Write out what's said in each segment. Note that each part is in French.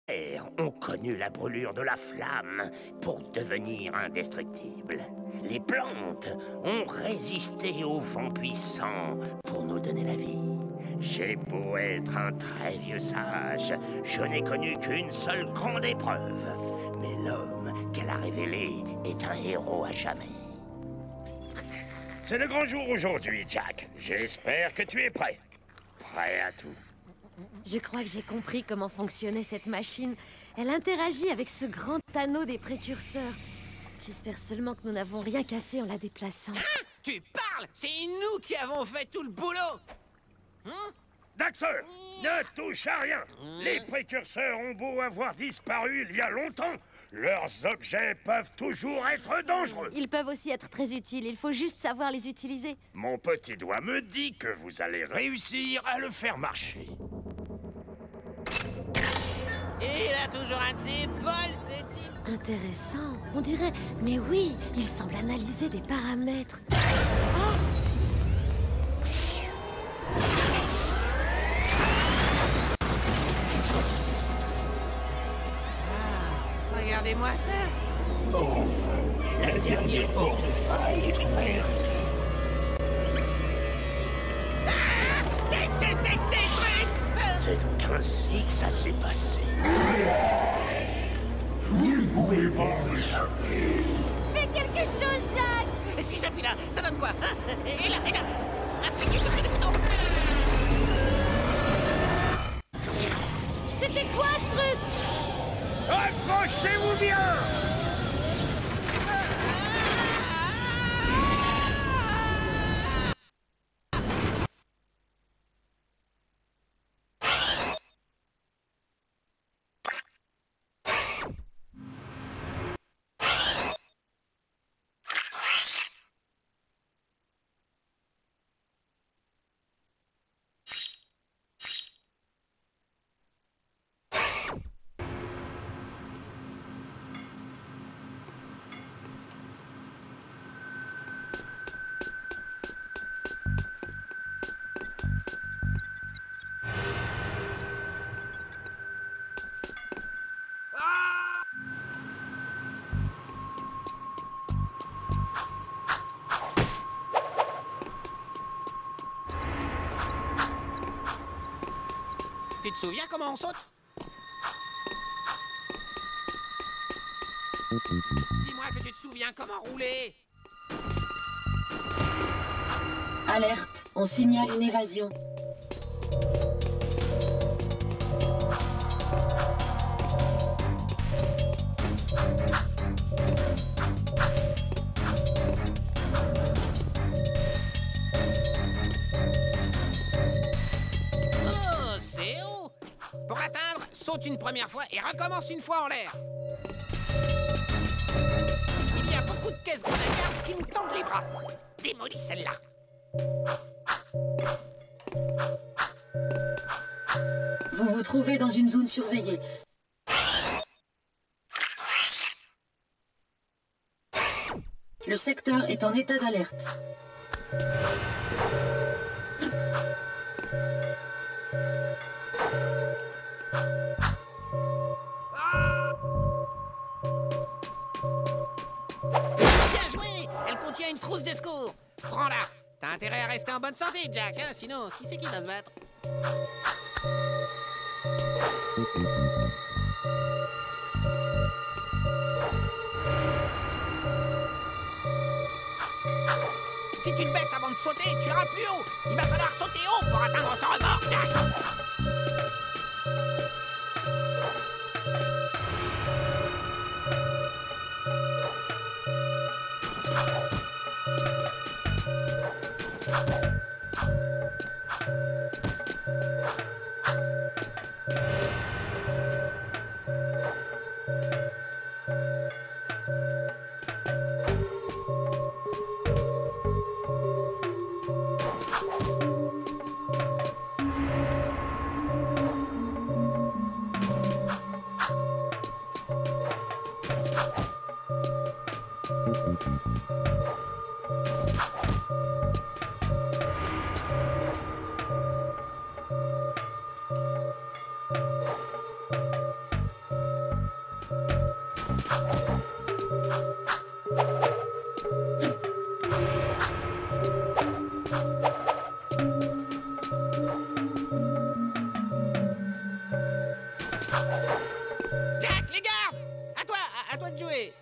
ont connu la brûlure de la flamme pour devenir indestructibles. Les plantes ont résisté au vent puissant pour nous donner la vie. J'ai beau être un très vieux sage, je n'ai connu qu'une seule grande épreuve. Mais l'homme qu'elle a révélé est un héros à jamais. C'est le grand jour aujourd'hui, Jack. J'espère que tu es prêt. Prêt à tout. Je crois que j'ai compris comment fonctionnait cette machine. Elle interagit avec ce grand anneau des précurseurs. J'espère seulement que nous n'avons rien cassé en la déplaçant. Hein? Tu parles? C'est nous qui avons fait tout le boulot! Hein? Daxter, ne touche à rien. Les précurseurs ont beau avoir disparu il y a longtemps. Leurs objets peuvent toujours être dangereux. Ils peuvent aussi être très utiles, il faut juste savoir les utiliser. Mon petit doigt me dit que vous allez réussir à le faire marcher. Et il a toujours un de ses bols, ce type. Intéressant, on dirait... Mais oui, il semble analyser des paramètres. Regardez-moi ça. Enfin, la dernière porte faille est ouverte. Ah! Qu'est-ce que c'est que ces trucs? C'est donc ainsi que ça s'est passé. Vous ne pouvez pas m'échapper. Fais quelque chose, Jack! Si j'appuie là, ça donne quoi? Hein? Et là, et là. Appuyez sur le bouton. C'était quoi ce truc? Accrochez-vous bien! Tu te souviens comment on saute? Dis-moi que tu te souviens comment rouler. Alerte, on signale une évasion. Oh, c'est haut. Pour l'atteindre, saute une première fois et recommence une fois en l'air. Il y a beaucoup de caisses grenadières qui nous tendent les bras. Démolis celle-là. Vous vous trouvez dans une zone surveillée. Le secteur est en état d'alerte. Bien joué. Elle contient une trousse de secours. Prends-la. T'as intérêt à rester en bonne santé, Jack, hein? Sinon, qui c'est qui va se battre? Si tu te baisses avant de sauter, tu iras plus haut. Il va falloir sauter haut pour atteindre son remorque, Jack. Jack, les gardes! À toi de jouer!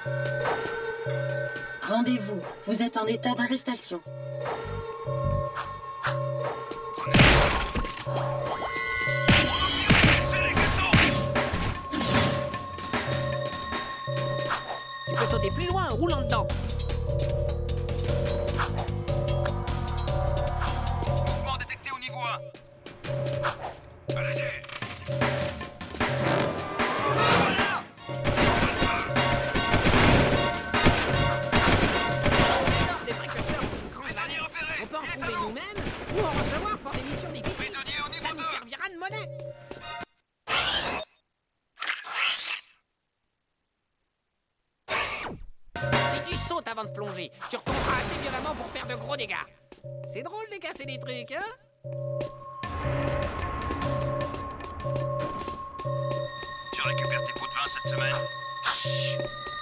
Rendez-vous. Vous êtes en état d'arrestation. Tu peux sauter plus loin en roulant dedans. Mouvement détecté au niveau 1. Allez-y. Des précurseurs pour grandes Prisonnier années. repéré. On peut en Il est à trouver l'eau. nous-mêmes ou en recevoir pour des missions difficiles. Prisonnier au niveau Ça nous 2. servira de monnaie. Si tu sautes avant de plonger, tu retomberas assez violemment pour faire de gros dégâts. C'est drôle de casser des trucs, hein? Tu récupères tes pots de vin cette semaine? Chut.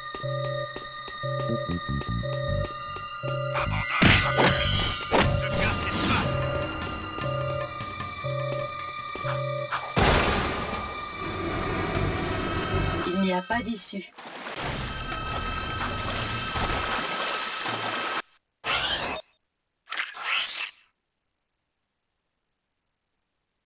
Abandonne, trappe. Ce gars, c'est Smat. Il n'y a pas d'issue.